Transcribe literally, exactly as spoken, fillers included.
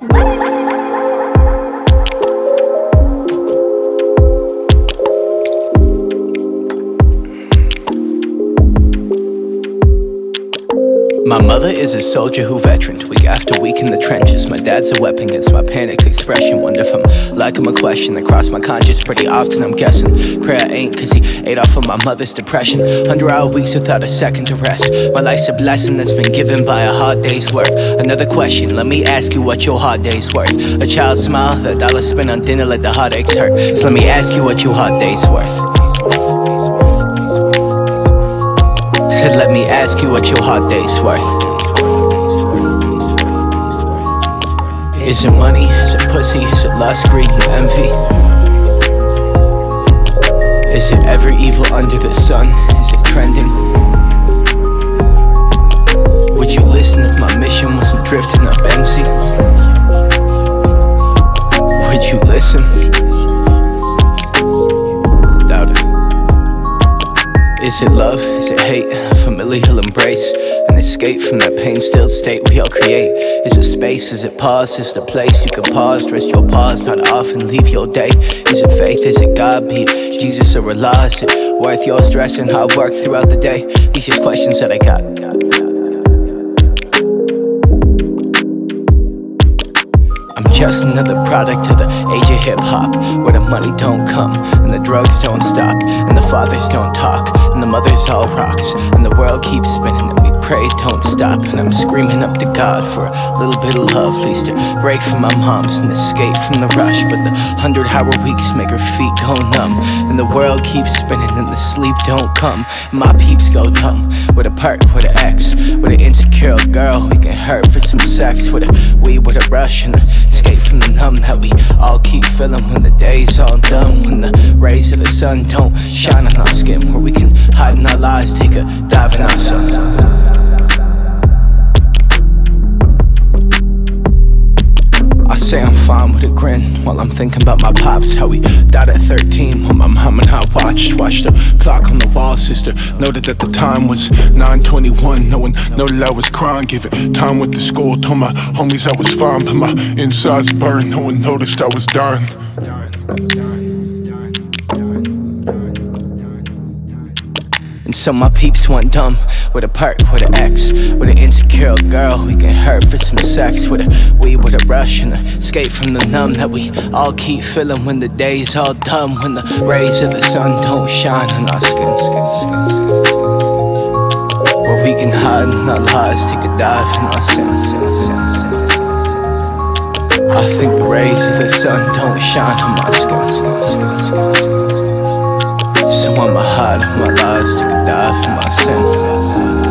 My mother is a soldier who veteraned week after week in the trenches. My dad's a weapon against my panicked expression. Wonder if I'm like him, a question that crossed my conscience pretty often, I'm guessing. Pray I ain't, cause he ate off of my mother's depression. Hundred hour weeks without a second to rest. My life's a blessing that's been given by a hard day's work. Another question, let me ask you what your hard day's worth. A child's smile, the dollar spent on dinner, let the heartaches hurt. So let me ask you what your hard day's worth. Said let me ask you what your hard day's worth. Is it money? Is it pussy? Is it lust, greed, and envy? Is it every evil under the sun? Is it trending? Would you listen if my mission wasn't drifting up empty? Would you listen? Doubt it. Is it love? Is it hate? A familial embrace? An escape from that pain-stilled state we all create? Is it space? Is it pause? Is it a place you can pause? Rest your pause, not often leave your day. Is it faith? Is it God? Be it Jesus or Allah? Is it worth your stress and hard work throughout the day? These are questions that I got. I'm just another product of the age of hip-hop, where the money don't come, and the drugs don't stop, and the fathers don't talk, and the mothers all rocks, and the world keeps spinning, and we pray it don't stop. And I'm screaming up to God for a little bit of love, at least a break from my mom's and escape from the rush. But the hundred hour weeks make her feet go numb, and the world keeps spinning and the sleep don't come, and my peeps go dumb. With a perk, with an X, with an insecure girl, we can hurt for some sex. With a weed, with a rush, and a escape from the numb that we all keep feeling when the day's all done. When the rays of the sun don't shine on our skin, where we can hide in our lies, take a dive in our sun. I say I'm fine with a grin while I'm thinking about my pops, how he died at thirteen while my mom and I watched. Watched the clock on the wall, sister noted that the time was nine twenty-one. No one noted I was crying, gave it time with the school. Told my homies I was fine, but my insides burned. No one noticed I was dying. And so my peeps went dumb, with a perk, with an X, with an insecure girl, we can hurt for some sex. With a weed, with a rush, and a escape from the numb that we all keep feeling when the day's all done. When the rays of the sun don't shine on our skin, where we can hide in our lies, take a dive in our sins. I think the rays of the sun don't shine on my skin, so I'ma hide in my lies, take a dive in my sins.